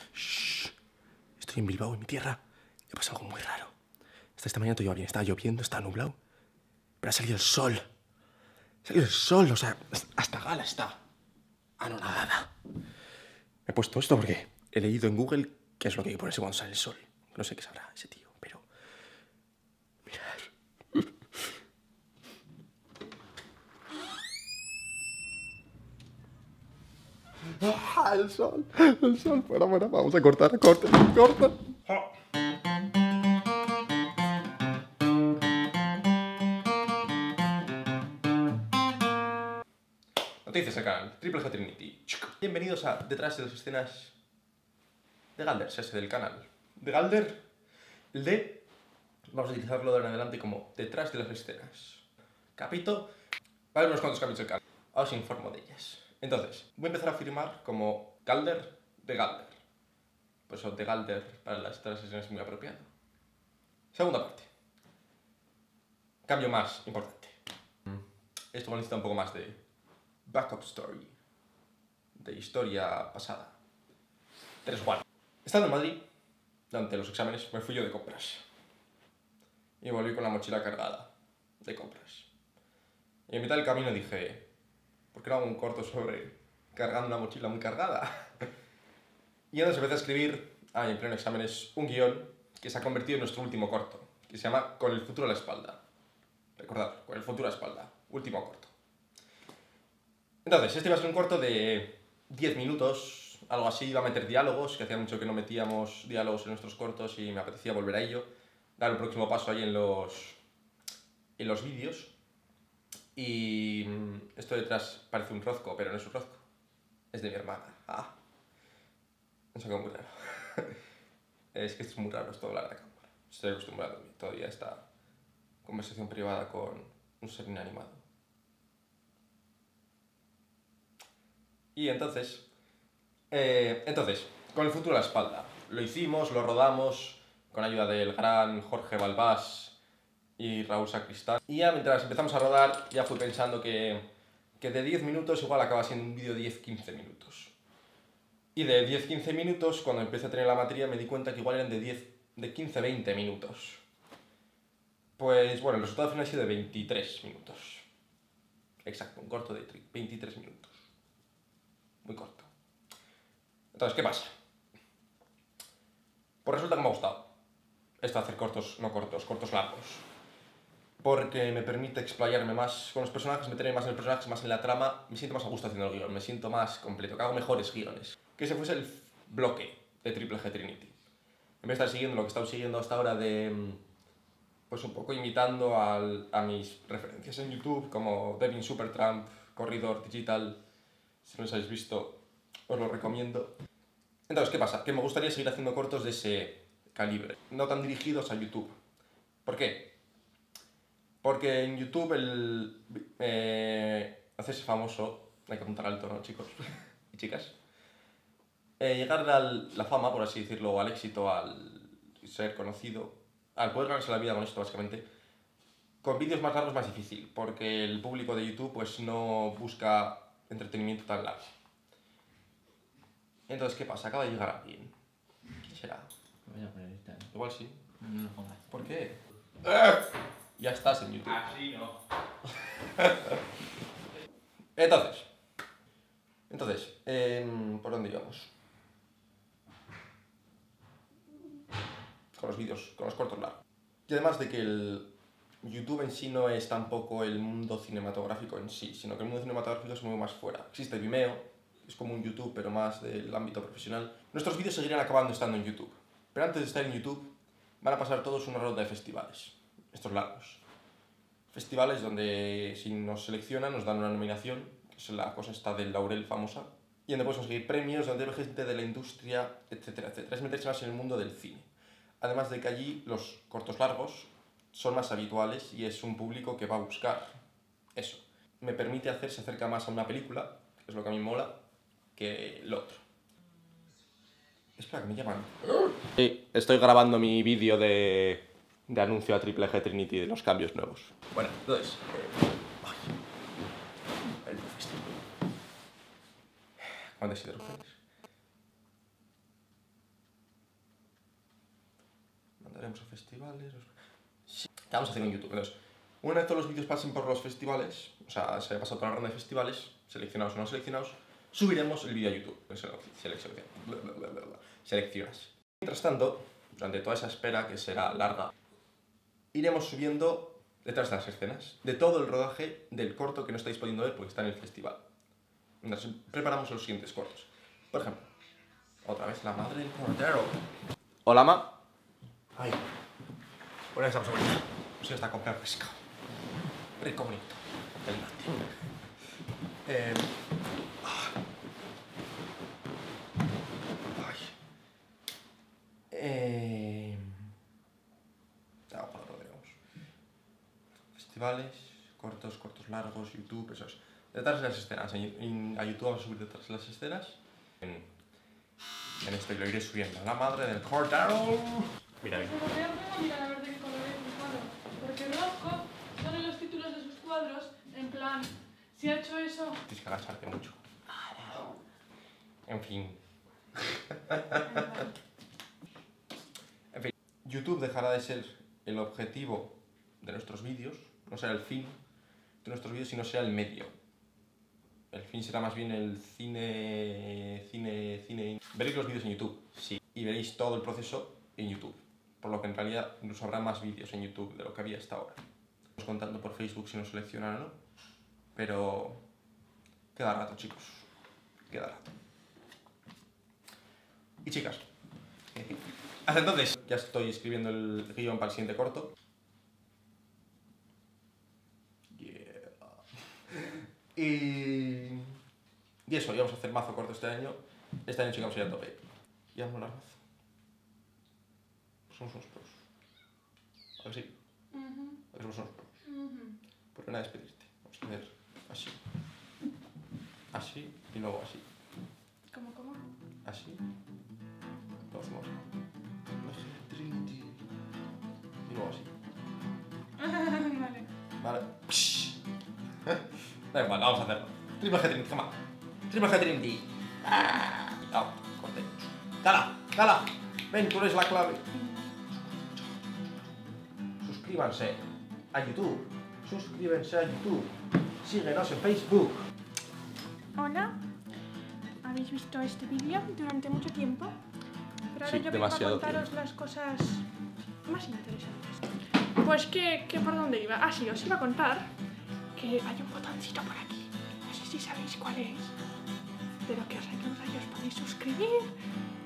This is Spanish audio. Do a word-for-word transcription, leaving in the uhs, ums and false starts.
Shh. Estoy en Bilbao, en mi tierra. Y ha pasado algo muy raro. Hasta esta mañana todo iba bien. Estaba lloviendo, estaba nublado. Pero ha salido el sol. Ha salido el sol, o sea, hasta Gala está anonadada. Me he puesto esto porque he leído en Google qué es lo que hay que ponerse cuando sale el sol. No sé qué sabrá ese tío, pero... Mirad. ¡Ah, el sol! El sol, fuera, fuera. Vamos a cortar, corta, corta. Noticias al canal, Triple G Trinity. Bienvenidos a Detrás de las Escenas de Galder, ese del canal. De Galder, el de... Vamos a utilizarlo de ahora en adelante como Detrás de las Escenas. Capito. Va a haber unos cuantos cambios del canal. Ahora os informo de ellas. Entonces, voy a empezar a firmar como Galder de Galder. Por eso de Galder para las Detrás de las Escenas es muy apropiado. Segunda parte. Cambio más importante. Esto necesita un poco más de... backup story, de historia pasada. tres Juan. Estando en Madrid, durante los exámenes, me fui yo de compras. Y volví con la mochila cargada de compras. Y en mitad del camino dije, ¿por qué no hago un corto sobre cargando una mochila muy cargada? Y entonces empecé a escribir, ah, en pleno exámenes, un guión que se ha convertido en nuestro último corto, que se llama Con el futuro a la espalda. Recordad, Con el futuro a la espalda, último corto. Entonces, este iba a ser un corto de diez minutos, algo así, iba a meter diálogos, que hacía mucho que no metíamos diálogos en nuestros cortos y me apetecía volver a ello, dar un próximo paso ahí en los, en los vídeos. Y esto detrás parece un rozco, pero no es un rozco, es de mi hermana. Ah, eso quedó muy raro. Es que esto es muy raro, esto de hablar de cámara. Estoy acostumbrado a mí, todavía esta conversación privada con un ser inanimado. Y entonces, eh, entonces, Con el futuro a la espalda. Lo hicimos, lo rodamos, con ayuda del gran Jorge Balbás y Raúl Sacristán. Y ya mientras empezamos a rodar, ya fui pensando que, que de diez minutos igual acaba siendo un vídeo de diez a quince minutos. Y de diez a quince minutos, cuando empecé a tener la materia, me di cuenta que igual eran de, diez, de quince a veinte minutos. Pues bueno, el resultado final ha sido de veintitrés minutos. Exacto, un corto de veintitrés minutos. Muy corto. Entonces, ¿qué pasa? Pues resulta que me ha gustado esto de hacer cortos, no cortos, cortos largos. Porque me permite explayarme más con los personajes, meterme más en los personajes, más en la trama. Me siento más a gusto haciendo el guión, me siento más completo, que hago mejores guiones. Que ese fuese el bloque de Triple G Trinity. En vez de estar siguiendo lo que he estado siguiendo hasta ahora de... Pues un poco imitando al, a mis referencias en YouTube, como Devin Supertramp, Corridor Digital. Si no los habéis visto, os lo recomiendo. Entonces, ¿qué pasa? Que me gustaría seguir haciendo cortos de ese calibre, no tan dirigidos a YouTube. ¿Por qué? Porque en YouTube el eh, hacerse famoso, hay que apuntar alto, ¿no, chicos y chicas? Eh, llegar a la fama, por así decirlo, o al éxito, al ser conocido, al poder ganarse la vida con esto, básicamente, con vídeos más largos es más difícil, porque el público de YouTube pues no busca entretenimiento tan largo. Entonces, ¿qué pasa? Acaba de llegar alguien. ¿Quién será? Voy a poner esta, ¿eh? Igual sí. No lo pongas. ¿Por qué? ¡Eh! Ya estás en YouTube. Así no. Entonces. Entonces, eh, ¿por dónde íbamos? Con los vídeos, con los cortos largos. Y además de que el YouTube en sí no es tampoco el mundo cinematográfico en sí, sino que el mundo cinematográfico se mueve más fuera. Existe Vimeo. Es como un YouTube, pero más del ámbito profesional. Nuestros vídeos seguirán acabando estando en YouTube. Pero antes de estar en YouTube, van a pasar todos una ronda de festivales. Estos largos. Festivales donde, si nos seleccionan, nos dan una nominación, que es la cosa esta del laurel famosa, y donde puedes conseguir premios, donde hay gente de la industria, etcétera, etcétera. Es meterse más en el mundo del cine. Además de que allí los cortos largos son más habituales y es un público que va a buscar eso. Me permite hacer, se acerca más a una película, que es lo que a mí me mola, que lo otro. Espera, que me llaman. Sí, estoy grabando mi vídeo de, de anuncio a Triple G Trinity de los cambios nuevos. Bueno, entonces... Eh, ay, el festival. ¿Cuántas hidrogenes? iremos a festivales. Sí. ¿Qué vamos a hacer en YouTube? Entonces, una vez todos los vídeos pasen por los festivales, o sea, se haya pasado toda la ronda de festivales, seleccionados o no seleccionados, subiremos el vídeo a YouTube. Selección. Seleccionas. Mientras tanto, durante toda esa espera, que será larga, iremos subiendo detrás de las escenas de todo el rodaje del corto que no estáis pudiendo ver porque está en el festival. Mientras preparamos los siguientes cortos. Por ejemplo, otra vez la madre del cordero. Hola, ma. Ay. Por ahí estamos ahorita. Pues ya está a comprar pescado. Rico, bonito. El mate. Eh... Ay. Eh... Ahora lo veremos. Festivales, cortos, cortos largos, YouTube, eso es. Detrás de las escenas. En, en, a YouTube vamos a subir detrás de las escenas. En, en esto y lo iré subiendo. La madre del cordero. Mira bien. Pero voy a mirar a ver de qué color es mi cuadro. Porque rojo son en los títulos de sus cuadros, en plan, si ha hecho eso... Tienes que agacharte mucho. En fin. En fin. YouTube dejará de ser el objetivo de nuestros vídeos, no será el fin de nuestros vídeos, sino será el medio. El fin será más bien el cine... cine... cine... Veréis los vídeos en YouTube, sí. Y veréis todo el proceso en YouTube. Por lo que en realidad incluso habrá más vídeos en YouTube de lo que había hasta ahora. Estamos contando por Facebook si nos seleccionan o no. Pero... queda rato, chicos. Queda rato. Y chicas. Hasta entonces ya estoy escribiendo el guión para el siguiente corto. Yeah. Y... y eso, íbamos a hacer mazo corto este año. Este año llegamos a ir a tope. Y vamos a hablar mazo. Somos unos pros. A ver si. Uh-huh. A ver si somos unos pros. Uh-huh. Pues ven a despedirte. Vamos a hacer así. Así y luego así. ¿Cómo, cómo? Así. Luego hacemos. Y luego así. Vale. Vale. Da igual, vamos a hacerlo. Triple G Trinity, toma. Triple G Trinity. Ah, corte. Cala, cala. Ven, tú eres la clave. Suscríbanse a YouTube. Suscríbanse a YouTube. Síguenos en Facebook. Hola. ¿Habéis visto este vídeo durante mucho tiempo? Pero ahora Sí, yo vengo a demasiado contaros tiempo. las cosas más interesantes. Pues que, que por dónde iba. Ah, sí, os iba a contar que hay un botoncito por aquí. No sé si sabéis cuál es. Pero que os ayuda y os podéis suscribir